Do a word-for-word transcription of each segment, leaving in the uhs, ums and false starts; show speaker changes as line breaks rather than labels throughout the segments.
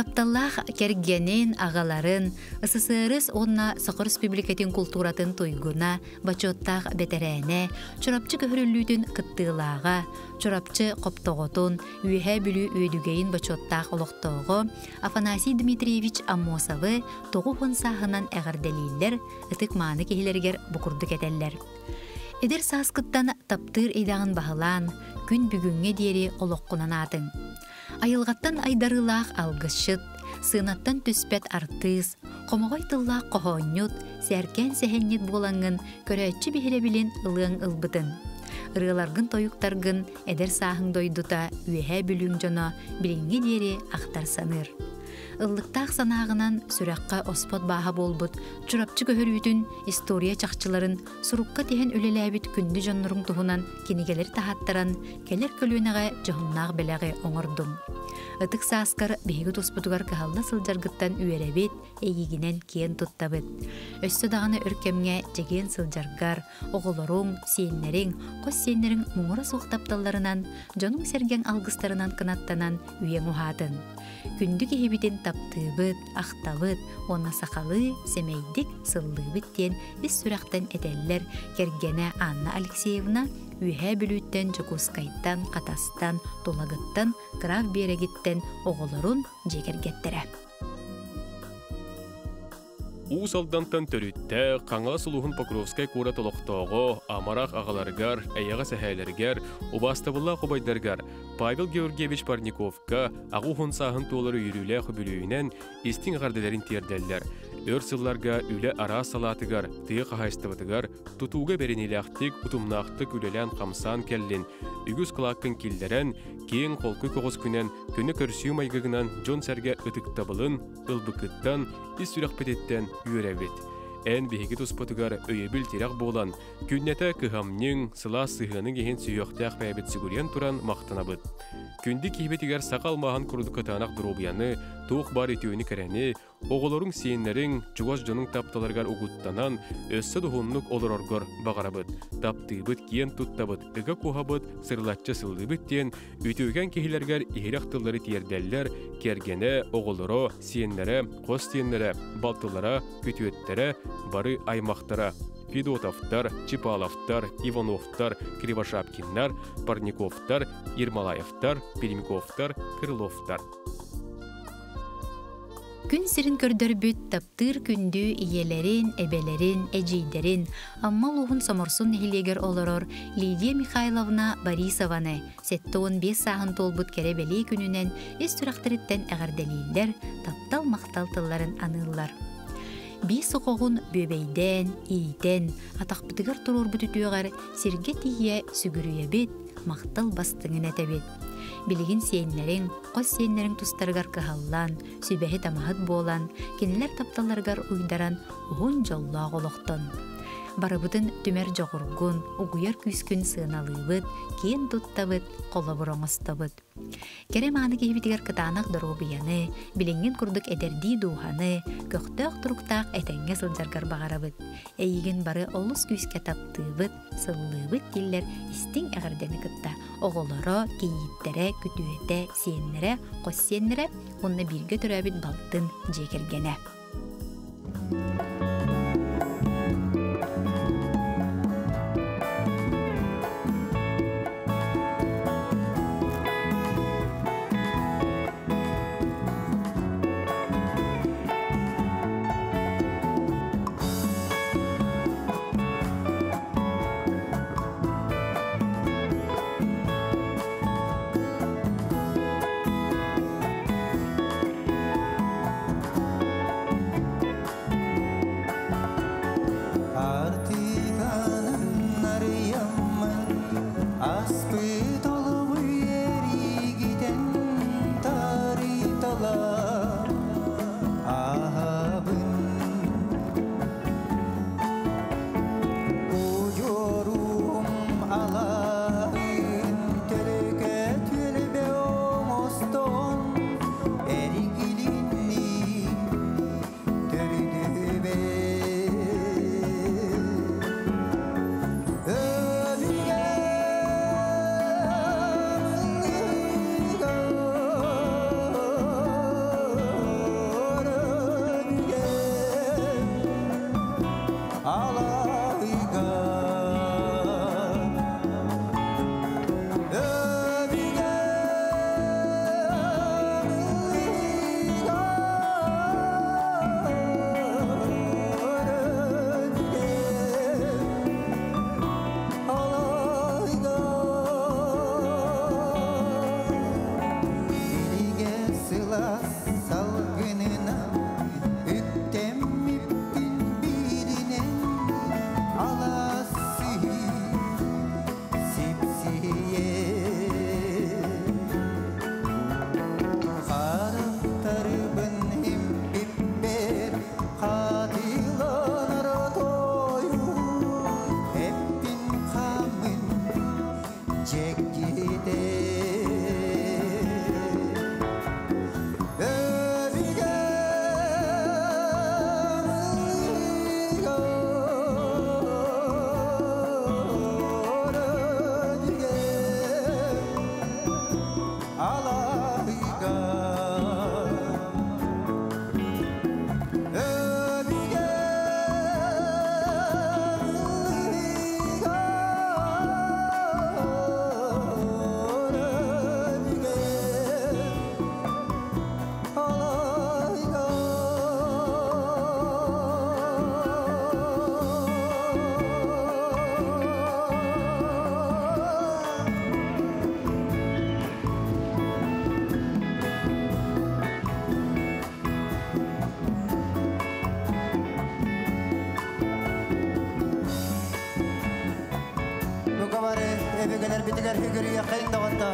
Тапталлах кергенин агаларын, СССР онна Сахар Республикатын культуратын тойгуна, бачоттах бетерәне, чорапчы көһөрүллүтүн кыттыылаага, чорапчы коптоготун, үйе бүлү өйдүгейин бачоттах олохтоого, Афанасий Дмитриевич Аммосовы тогу хонсаһынан әгәрделилер, ытык мааны кихилергер букурдук этеллер. Эдер сааскыттан таптыр эйдагын баһылаан, күн бүгүнгө диери олоққунанатын. Айылғаттан айдарылақ алгышыт, сынаттан түспет артыз, қомағай тыллақ қоғонют, сәркен сәхеннет болаңын көрәтчі бихіребілін ылың ылбытын. Ырыларгын тойуқтаргын әдер сағын дойдута үйе бүлің жона білінгі дері ақтар саныр. Ыллықтақ санағынан сүраққа оспот баға болбыт, чурапчы көхөрүтін история чақчыларын сұрыққа теген өлеләбіт күнді жоннырың тұғынан кенегелер тахаттаран келер көлуінаға жоғыннақ беләғі оңырдым. Ытық сааскар бейгі тұспытығар кағалда сылжаргыттан үйеребет, әйігінен кен тұттабыт. Өссі дағаны өркемге жеген сылжаргар, оғылырың, сиеннерің, қос сиеннерің мұңыра соқтапталарынан, жоның серген алғыстарынан қынаттанан үйен ұхатын. Күнді кехебітен таптыбыт, ақтабыт, оны сақалы, семейдік, сыллыбыттен, біз сүрақтан әтәлілер кергені Анна Алексеевна үйе бүліттен Жокускайттан, Қатастан, Толагыттан, Граф Берегіттен оғылырын жекергеттері.
Усалдантан төрүттә Қаңала Сулуғын Покровскай кура толоқтоғы, амарақ ағаларгар, әйяға сәхәлергер, убастабылла қобайдаргар, Павел Георгиевич Парниковка ағу хонсағын толары үйрілі құбілуінен истин ғарделерін терделдер. Өрсылларга үлі ара салатыгар, тыйы қағайстыватыгар, тұтуға беренеліқтік, ұтымнақтық үлелен қамсан кәллін, үгіз қылаққын келдерен, кейін қолқы қоғыз күнен, көні көрсүйім айғығынан жон сәрге ұтықтабылын, ұлбықыттан, ис сүрақпететтен үйерәвет. Ән бейгі тұспатыгар өйебіл терақ болан, күннеті кығамның, сыла сығының еген сүйіқтәқ бәйбет сүгірен тұран мақтанабыд. Күнді кейбетігер сақал маған күрді кытанақ дұробияны, туық бар етеуіні кәрәні, оғылырың сейінлерің жуғаш жоның тапталарғар ұғыттанан, өссі дұғынлық олар орғыр бағарабыд. Таптыбыд киен тұттабыд, үгі қоғабыд, сырлатчы сылдыбыд тен, өтеуген кейлергер ехірақтылары тиердәллер, кергені, оғылыры, сейінлері, қос сейінлері, балтылары, көтуеттері, бары аймақтары. Федотовтар, Чипаловтар, Ивановтар, Кривошапкиннар, Парниковтар, Ермолаевтар, Перемиковтар, Крыловтар.
Күн сирин көрдөрбүт таптыр күндү иелерин, эбелерин, эжейдерин, аммал уғын саморсун нехилегер олорор Лидия Михайловна Борисованы сетті он бес сағын толбут керебелей күнінен ес түрақтырыттен әғарделейлер, таптал мақтал тылларын анылар. Бес оғығын бөбейден, ийтен, атақпытығар тұрор бұтытуғар сирге тие сүгірүйе бет, мақтал бастыңын әтәбет. Білігін сейінлерін, қос сейінлерін тұстарғар қығаллан, сүбәхі тамағыт болан, кенелер тапталарғар ұйдаран ұғын жоллақ олықтын. Барабытын түмер жоғырғын, ұғыяр күскін сығыналыбыт, кен тұттабыт, қолы бұраңыстабыт. Керем аны кейбітігер кытанақ дұробияны, білінген күрдік әдерді дұғаны, көқтөк тұрықтақ әтәңге сылжарғар бағарабыт. Әйген бары олыс күске таптыбыт, сыллыбыт диллер істің әғірдені кытта. Оғылары, кейіттері, күтуеті, сиенлері, қос сиенлері, онны бірге түрәбіт балтын жекергені.
diğer figürü yakayın da hatta.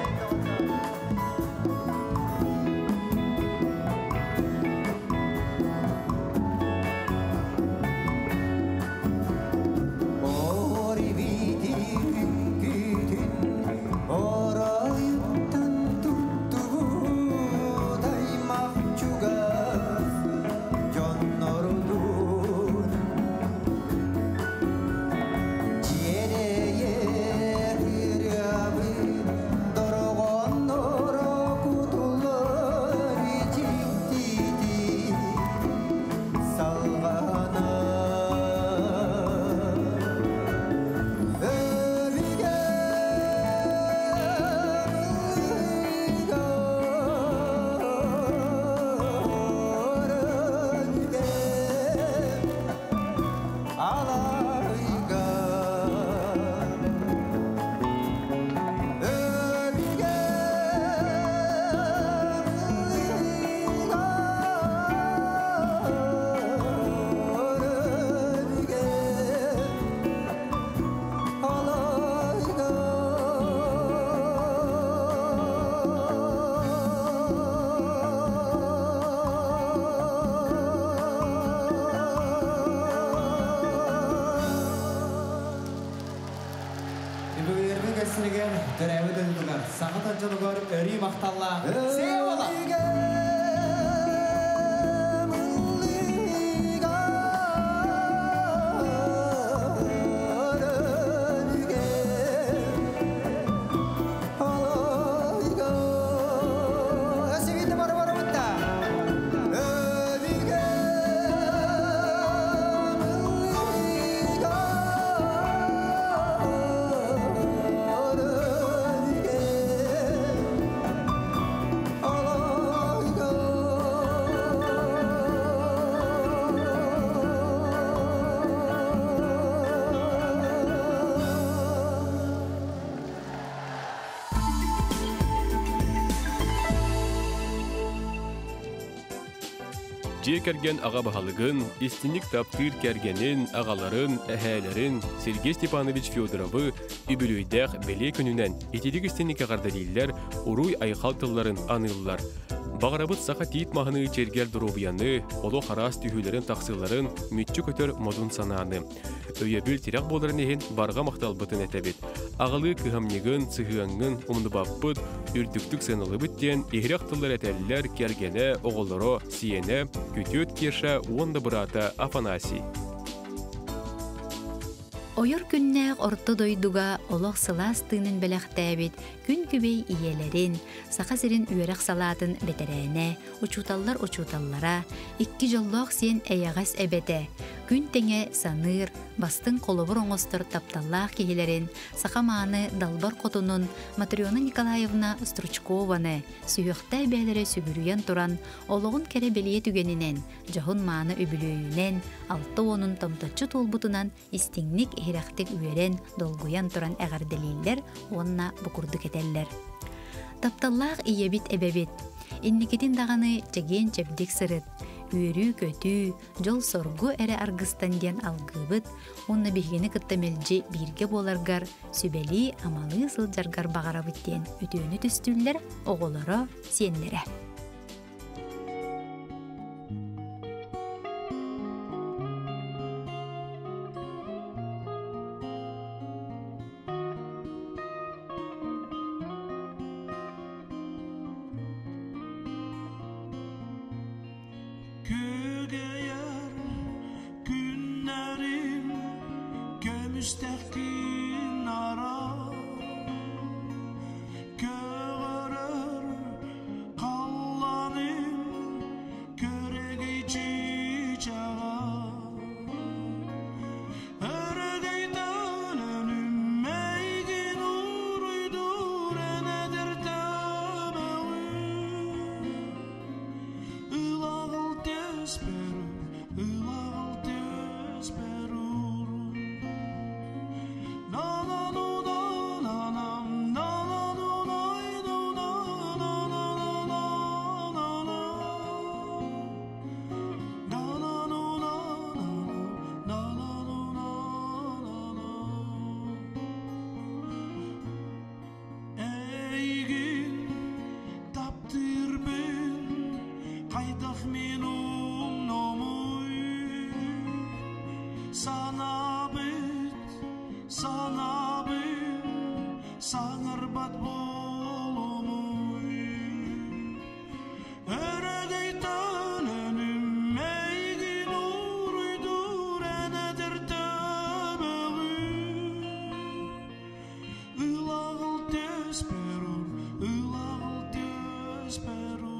Жекерген аға бағалығын, истинlik таптыр кергенін, ағаларын, әхәлерін Сергей Степанович Федоровы үбілуйдәқ бәле күнінен етедік истинlik ағардалилер ұруй айқалтыларын анылылар. Бағарабыт сақа тиит мағыны чергер дұрубияны, олы қарас түйілерін тақсыларын мүтчі көтір модун сананы. Өйебіл тирек боларын ехін барға мақталбытын әтәбет. Ағалы кыхамнегін, цығығаңын, умдыбаппыт, үрдіктік сынылы біттен, ехіряқтылар әтәлілер кергені, оғылары, сиені, күтөт керша, онды бұрата Афанасий.
Ойыр күннәк орты дойдуга олық сылас тыынын бәләқтәбет, күн күбей иелерин, сақа сирин үйерек салатын бетерәне, учуталлар учуталлара, икки жоллоқ сен әяғас әбәте, күн теңе саныр, бастың қолыбыр оңыстыр тапталлақ кейлерин, сақа маны далбар қотунун Матриона Николаевна Стручкованы, сүйіқтай бәлері сүгірүйен туран, олығын кәрі белие түгенінен, жоғын маны үбілөйінен, алты оның томточы толбутынан истиңник ehiraqtik üyeren dolguyan turan əğərdeliylər onna bukurdu ketəller. Taptallaq iyebit ebebit. Innikitin dağını çegen çepdik sırıt. Üyürü kötü, jol sorgu әрі argıstan diyen algıbıt, onna bihgeni kıttamelci birge bolargar, sübeli amalı sıljargar bağarabıt diyen ütüğünü tüstüller oğulara, siyenlere.
sana bit, sana bit, sanırbat bolumu. Eregeytan önüm meygin uruydur enedir temeği. Ilağıl tesperur, ilağıl tesperur.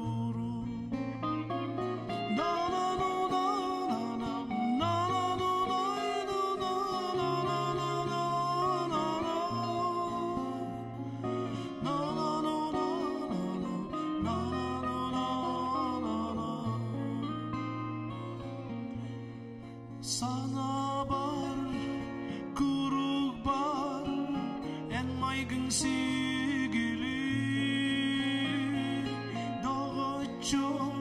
Sana bar, kuruk bar, en maygın sigili, dağı çok.